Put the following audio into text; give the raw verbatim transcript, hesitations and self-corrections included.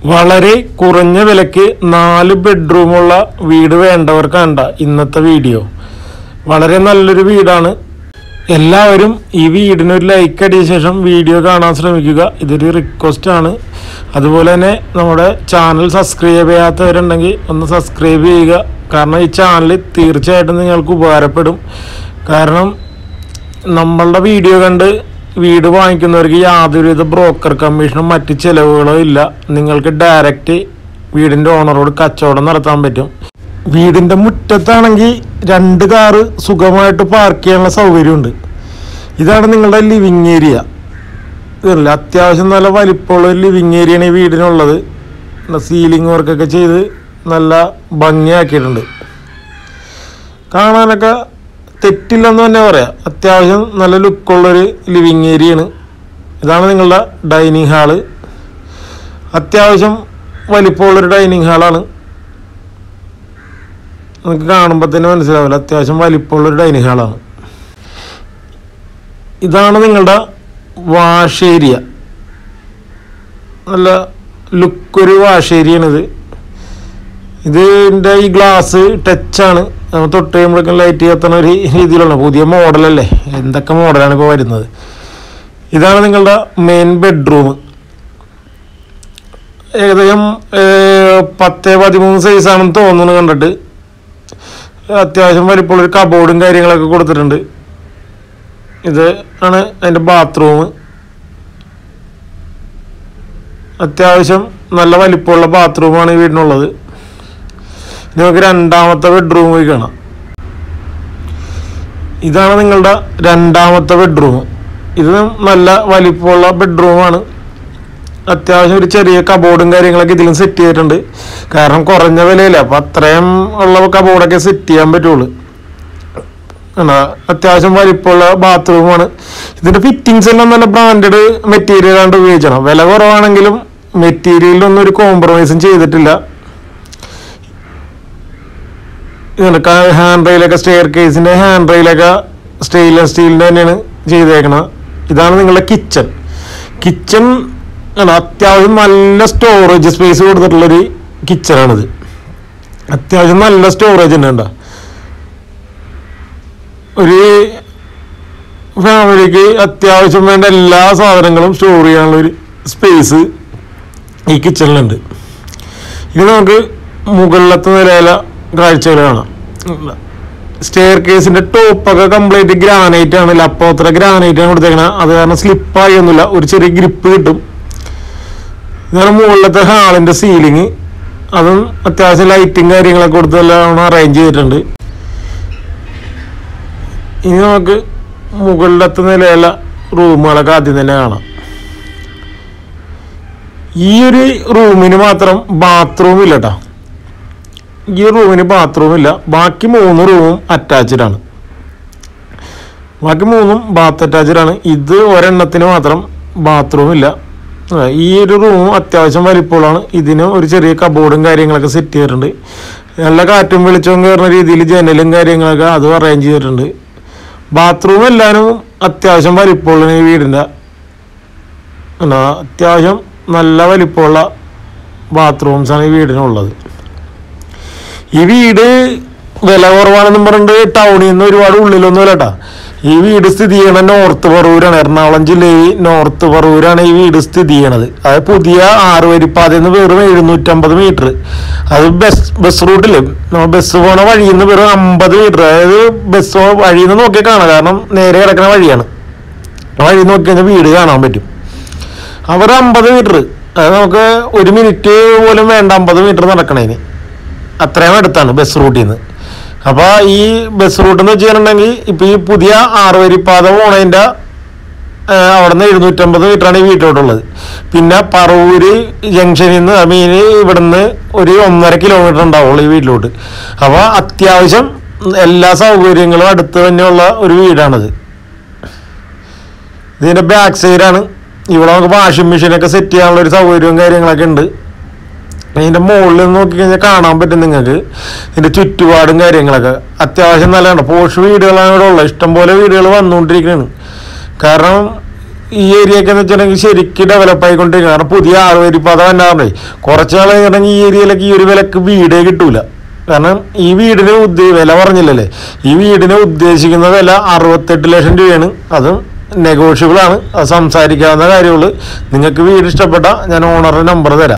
വളരെ കുറഞ്ഞ വിലയ്ക്ക് നാല് ബെഡ്റൂമുള്ള വീട് വേണ്ടവർക്കാണ് ഇന്നത്തെ വീഡിയോ. വളരെ നല്ലൊരു വീടാണ്. എല്ലാവരും ഈ വീടിനൊരു ലൈക്ക് അടിച്ച ശേഷം വീഡിയോ കാണാൻ ശ്രമിക്കുക. ഇതൊരു റിക്വസ്റ്റ് ആണ്. അതുപോലെ തന്നെ നമ്മുടെ ചാനൽ സബ്സ്ക്രൈബ് ചെയ്യാത്തവരുണ്ടെങ്കിൽ ഒന്ന് സബ്സ്ക്രൈബ് ചെയ്യുക. കാരണം ഈ ചാനൽ തീർച്ചയായിട്ടും നിങ്ങൾക്ക് ഉപകാരപ്പെടും. കാരണം നമ്മളുടെ വീഡിയോ കണ്ട് വീട് വാങ്ങിക്കുന്നവർക്ക് യാതൊരുവിധ ബ്രോക്കർ കമ്മീഷനും മറ്റ് ചിലവുകളോ ഇല്ല. നിങ്ങൾക്ക് ഡയറക്റ്റ് വീടിൻ്റെ ഓണറോട് കച്ചവടം നടത്താൻ പറ്റും. വീടിൻ്റെ മുറ്റത്താണെങ്കിൽ രണ്ട് കാറ് സുഖമായിട്ട് പാർക്ക് ചെയ്യാനുള്ള സൗകര്യമുണ്ട്. ഇതാണ് നിങ്ങളുടെ ലിവിങ് ഏരിയ. ഇതല്ല, അത്യാവശ്യം നല്ല വലിപ്പമുള്ള ഒരു ലിവിങ് ഏരിയയാണ് ഈ വീടിനുള്ളത്. സീലിംഗ് വർക്കൊക്കെ ചെയ്ത് നല്ല ഭംഗിയാക്കിയിട്ടുണ്ട്. കാണാനൊക്കെ തെറ്റില്ലെന്ന് തന്നെ പറയാം. അത്യാവശ്യം നല്ല ലുക്കുള്ളൊരു ലിവിങ് ഏരിയയാണ്. ഇതാണ് നിങ്ങളുടെ ഡൈനിങ് ഹാള്. അത്യാവശ്യം വലിപ്പമുള്ളൊരു ഡൈനിങ് ഹാളാണ്. നമുക്ക് കാണുമ്പോൾ തന്നെ മനസ്സിലാവില്ല, അത്യാവശ്യം വലിപ്പമുള്ളൊരു ഡൈനിങ് ഹാളാണ്. ഇതാണ് നിങ്ങളുടെ വാഷ് ഏരിയ. നല്ല ലുക്കൊരു വാഷ് ഏരിയയാണിത്. ഇതിൻ്റെ ഈ ഗ്ലാസ് ടച്ചാണ്. നമ്മൾ തൊട്ട് കഴിയുമ്പോഴേക്കും ലൈറ്റ് കത്തുന്ന ഒരു രീതിയിലുള്ള പുതിയ മോഡലല്ലേ. എന്തൊക്കെ മോഡലാണ് ഇപ്പോൾ വരുന്നത്. ഇതാണ് നിങ്ങളുടെ മെയിൻ ബെഡ്റൂം. ഏകദേശം പത്ത് പതിമൂന്ന് സൈസാണെന്ന് തോന്നുന്നു കണ്ടിട്ട്. അത്യാവശ്യം വലിപ്പമുള്ളൊരു കബോർഡും കാര്യങ്ങളൊക്കെ കൊടുത്തിട്ടുണ്ട്. ഇത് ആണ് അതിൻ്റെ ബാത്റൂം. അത്യാവശ്യം നല്ല വലിപ്പമുള്ള ബാത്റൂമാണ് ഈ വീടിനുള്ളത്. നമുക്ക് രണ്ടാമത്തെ ബെഡ്റൂം പോയി കാണാം. ഇതാണ് നിങ്ങളുടെ രണ്ടാമത്തെ ബെഡ്റൂം. ഇത് നല്ല വലിപ്പമുള്ള ബെഡ്റൂമാണ്. അത്യാവശ്യം ഒരു ചെറിയ കബോർഡും കാര്യങ്ങളൊക്കെ ഇതിലും സെറ്റ് ചെയ്തിട്ടുണ്ട്. കാരണം കുറഞ്ഞ വിലയില്ല, അപ്പം അത്രയും ഉള്ള കബോർഡൊക്കെ സെറ്റ് ചെയ്യാൻ പറ്റുള്ളൂ. അത്യാവശ്യം വലിപ്പമുള്ള ബാത്റൂമാണ്. ഇതിൻ്റെ ഫിറ്റിങ്സ് എല്ലാം നല്ല ബ്രാൻഡഡ് മെറ്റീരിയലാണ് ഉപയോഗിക്കണം. വില കുറവാണെങ്കിലും മെറ്റീരിയലിലൊന്നും ഒരു കോംപ്രമൈസും ചെയ്തിട്ടില്ല. ഇതൊക്കെ ഹാൻഡ് റെയിലൊക്കെ സ്റ്റെയർ കേസിൻ്റെ ഹാൻഡ് റെയിലൊക്കെ സ്റ്റെയിൻലെസ് സ്റ്റീലിൻ്റെ തന്നെയാണ് ചെയ്തേക്കണം. ഇതാണ് നിങ്ങളുടെ കിച്ചൺ. കിച്ചൺ അത്യാവശ്യം നല്ല സ്റ്റോറേജ് സ്പേസ് കൊടുത്തിട്ടുള്ളൊരു കിച്ചണാണിത്. അത്യാവശ്യം നല്ല സ്റ്റോറേജ് തന്നെ ഉണ്ടോ. ഒരു ഫാമിലിക്ക് അത്യാവശ്യം വേണ്ട എല്ലാ സാധനങ്ങളും സ്റ്റോർ ചെയ്യാനുള്ളൊരു സ്പേസ് ഈ കിച്ചണിലുണ്ട്. ഇനി നമുക്ക് മുകളിലത്തെ നിലയിലെ കാഴ്ചകൾ കാണാം. സ്റ്റെയർ കേസിൻ്റെ ടോപ്പൊക്കെ കംപ്ലീറ്റ് ഗ്രാനൈറ്റ് ആണ്. ലപ്പോത്ര ഗ്രാനൈറ്റ് ആണ് കൊടുത്തേക്കണത്. അത് കാരണം സ്ലിപ്പായി ഒന്നുമില്ല, ഒരു ചെറിയ ഗ്രിപ്പ് കിട്ടും. ഇതാണ് മുകളിലത്തെ ഹാളിൻ്റെ സീലിങ്. അതും അത്യാവശ്യം ലൈറ്റും കാര്യങ്ങളൊക്കെ കൊടുത്തെല്ലാം അറേഞ്ച് ചെയ്തിട്ടുണ്ട്. ഇനി നമുക്ക് മുകളിലത്തെ നിലയുള്ള റൂമുകളൊക്കെ ആദ്യം തന്നെ കാണാം. ഈ ഒരു റൂമിന് മാത്രം ബാത്റൂം ഇല്ല കേട്ടോ. ഈ റൂമിന് ബാത്റൂം ഇല്ല. ബാക്കി മൂന്ന് റൂമും അറ്റാച്ച്ഡ് ആണ്. ബാക്കി മൂന്നും ബാത്ത് അറ്റാച്ച്ഡ് ആണ്. ഇത് ഒരെണ്ണത്തിന് മാത്രം ബാത്റൂം ഇല്ല. ഈ ഒരു റൂം അത്യാവശ്യം വലിപ്പമുള്ളതാണ്. ഇതിന് ഒരു ചെറിയ കബോർഡും കാര്യങ്ങളൊക്കെ സെറ്റ് ചെയ്തിട്ടുണ്ട്. നല്ല കാറ്റും വെളിച്ചവും കയറുന്ന രീതിയിൽ ജനലും കാര്യങ്ങളൊക്കെ അതും അറേഞ്ച് ചെയ്തിട്ടുണ്ട്. ബാത്റൂം എല്ലാവരും അത്യാവശ്യം വലിപ്പമുള്ള ഈ വീടിൻ്റെ അത്യാവശ്യം നല്ല വലിപ്പമുള്ള ബാത്റൂംസാണ് ഈ വീടിനുള്ളത്. ഈ വീട് വില കുറവാണെന്നും പറഞ്ഞിട്ട് ടൗണിൽ നിന്ന് ഒരുപാട് ഉള്ളിലൊന്നും ഇല്ല കേട്ടോ. ഈ വീട് സ്ഥിതി ചെയ്യണ നോർത്ത് പറവൂരാണ്. എറണാകുളം ജില്ലയിൽ നോർത്ത് പറവൂരാണ് ഈ വീട് സ്ഥിതി ചെയ്യണത്. അത് പുതിയ ആറ് വരിപ്പാതയിൽ നിന്ന് വെറും എഴുന്നൂറ്റമ്പത് മീറ്റർ. അത് ബസ് ബസ് റൂട്ടിൽ ബസ് പോണ വഴിയിൽ നിന്ന് വെറും അമ്പത് മീറ്റർ. അതായത് ബസ് വഴിയിൽ നിന്ന് നോക്കി കാണാം. കാരണം നേരെ കിടക്കുന്ന വഴിയാണ്. വഴി നോക്കി കഴിഞ്ഞാൽ വീട് കാണാൻ പറ്റും. അവർ അമ്പത് മീറ്റർ, അത് നമുക്ക് ഒരു മിനിറ്റ് പോലും വേണ്ട അമ്പത് മീറ്റർ നടക്കണേന്. അത്രയും അടുത്താണ് ബസ് റൂട്ടിൽ നിന്ന്. അപ്പോൾ ഈ ബസ് റൂട്ട് എന്ന് വെച്ചിട്ടുണ്ടെങ്കിൽ ഇപ്പം ഈ പുതിയ ആറ് വരിപ്പാത പോണതിൻ്റെ അവിടെ നിന്ന് എഴുന്നൂറ്റമ്പത് മീറ്ററാണ് ഈ വീട്ടിലോട്ടുള്ളത്. പിന്നെ പറവൂര് ജംഗ്ഷനിൽ നിന്ന് ഐ മീൻ ഇവിടുന്ന് ഒരു ഒന്നര കിലോമീറ്റർ ഉണ്ടാവുള്ളൂ ഈ വീട്ടിലോട്ട്. അപ്പോൾ അത്യാവശ്യം എല്ലാ സൗകര്യങ്ങളും അടുത്ത് തന്നെയുള്ള ഒരു വീടാണിത്. ഇതിൻ്റെ ബാക്ക് സൈഡാണ്. ഇവിടെ നമുക്ക് വാഷിംഗ് മെഷീനൊക്കെ സെറ്റ് ചെയ്യാനുള്ള ഒരു സൗകര്യവും കാര്യങ്ങളൊക്കെ ഉണ്ട്. ഇതിൻ്റെ മുകളിൽ നിന്ന് നോക്കിക്കഴിഞ്ഞാൽ കാണാൻ പറ്റും നിങ്ങൾക്ക് ഇതിൻ്റെ ചുറ്റുപാടും കാര്യങ്ങളൊക്കെ. അത്യാവശ്യം നല്ലതാണ്. പോഷ് വീടുകളാണ് ഇവിടെ ഉള്ളത്. ഇഷ്ടംപോലെ വീടുകൾ വന്നുകൊണ്ടിരിക്കുകയാണ്. കാരണം ഈ ഏരിയ ഒക്കെ എന്ന് വെച്ചിട്ടുണ്ടെങ്കിൽ ശരിക്കും ഡെവലപ്പ് ആയിക്കൊണ്ടിരിക്കുക. കാരണം പുതിയ ആളുവരിപ്പാത വന്നാറേ കുറച്ച് നാൾ കഴിഞ്ഞിട്ടുണ്ടെങ്കിൽ ഈ ഏരിയയിലേക്ക് ഈ ഒരു വിലക്ക് വീടേ കിട്ടൂല. കാരണം ഈ വീടിന് ഉദ്ദേ വില പറഞ്ഞില്ലല്ലേ, ഈ വീടിന് ഉദ്ദേശിക്കുന്ന വില അറുപത്തെട്ട് ലക്ഷം രൂപയാണ്. അതും നെഗോഷ്യബിൾ ആണ്, അത് സംസാരിക്കാവുന്ന കാര്യമുള്ളൂ. നിങ്ങൾക്ക് വീട് ഇഷ്ടപ്പെട്ട ഞാൻ ഓണറുടെ നമ്പർ തരാം.